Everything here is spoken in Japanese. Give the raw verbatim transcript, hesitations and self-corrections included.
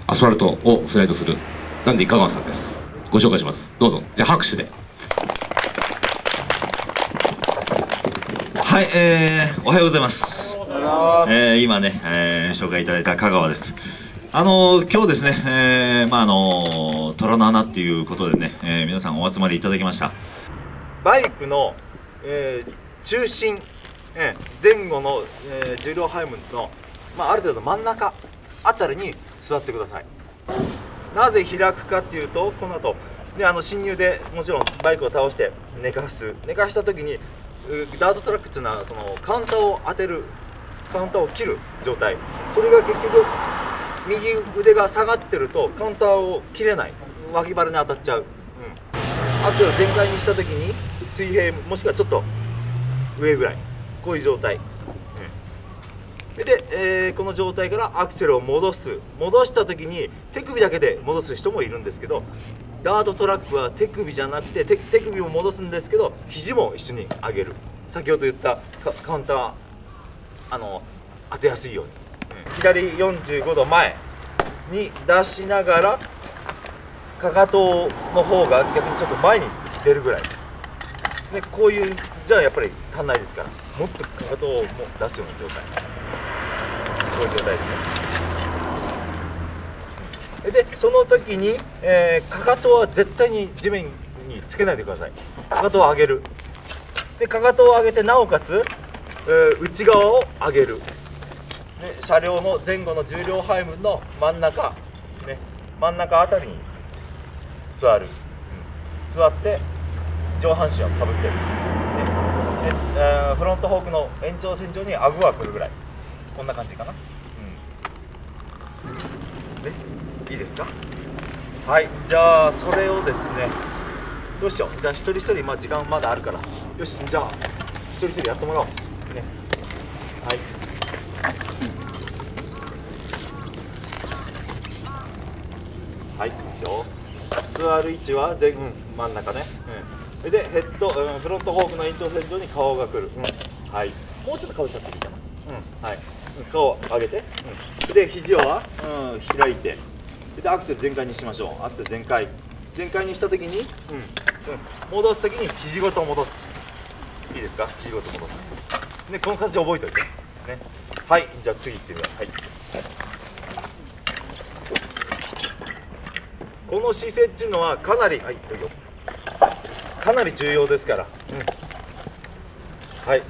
アスファルトをスライドするダンディ香川さんです。ご紹介します。どうぞ。じゃあ拍手で。 はい、えー、おはようございます。えー、今ね、えー、紹介いただいた香川です。あのー、今日ですね、えー、まああのー、虎の穴っていうことでね、えー、皆さんお集まりいただきました。 バイクの、えー、中心、えー、前後の、えー、重量配分の、まあ、ある程度真ん中あたりに座ってください。なぜ開くかっていうと、この後であの侵入でもちろんバイクを倒して寝かす寝かした時にダートトラックっていうのはそのカウンターを当てるカウンターを切る状態、それが結局右腕が下がってるとカウンターを切れない、脇腹に当たっちゃう、うん、アクセルを全開にした時に水平もしくはちょっと上ぐらい、こういう状態、うん、で、えー、この状態からアクセルを戻す戻した時に手首だけで戻す人もいるんですけど、ダートトラックは手首じゃなくて 手, 手首も戻すんですけど肘も一緒に上げる、先ほど言ったカウンターあの当てやすいように、うん、左よんじゅうごどまえに出しながらかかとの方が逆にちょっと前に出るぐらい、ね、こういうじゃあやっぱり足んないですから、もっとかかとをもう出すような状態、こういう状態ですね。でその時に、えー、かかとは絶対に地面につけないでください。かかとを上げる。でかかとを上げてなおかつ、えー、内側を上げる。で車両の前後の重量配分の真ん中、ね、真ん中あたりに座る、うん、座って上半身をかぶせる、ね、で、えー、フロントフォークの延長線上に顎が来るぐらい、こんな感じかな、うん、でいいですか。はい、じゃあそれをですね、どうしよう、じゃあ一人一人、まあ、時間まだあるから、よし、じゃあ一人一人やってもらおうね。はい、はい、いいですよ。座る位置は前、うん、真ん中ね、うん、でヘッド、うん、フロントフォークの延長線上に顔が来る、うん、はい、もうちょっと顔しちゃっていいかな、うん、はい、顔を上げて、うん、で肘は、うん、開いて、でアクセル全開にしましょう。アクセル全開全開にした時に、うんうん、戻す時に肘ごと戻す、いいですか、肘ごと戻す、でこの形覚えておいてね。はい、じゃあ次いってみよう。はい、この姿勢っていうのはかなり、はい、いいよ、かなり重要ですから、うん、はい。